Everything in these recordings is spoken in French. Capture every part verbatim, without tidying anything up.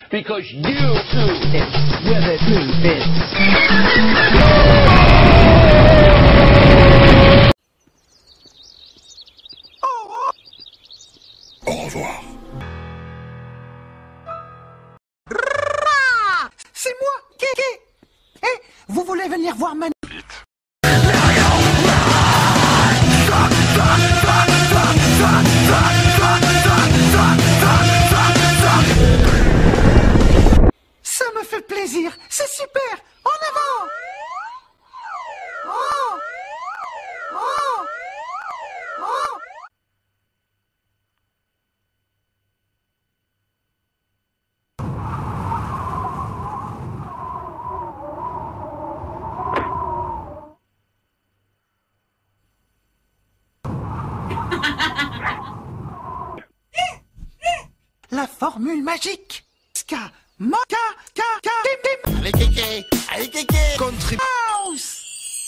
Because you too is where the truth is. Au revoir. C'est moi, Kéké. Eh, vous voulez venir voir Minnie? Ça me fait plaisir, c'est super. En avant. Oh. Oh. Oh. La formule magique. Ska, moka, ka, ka, tim, tim. Allez, Kéké. Allez, Kéké. Country. House.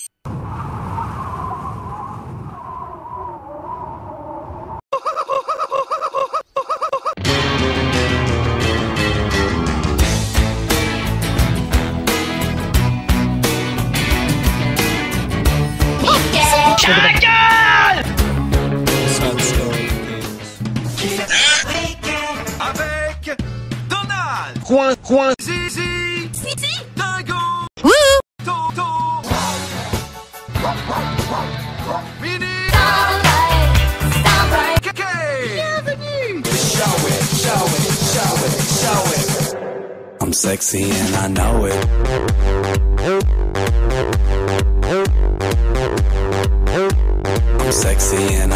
Avec Donald. Coin, coin. Zizie. Zizie. Dingo. Toto. Minnie. Kéké. Bienvenue. Show it, show it, show it, show it. I'm sexy and I know it. I'm sexy and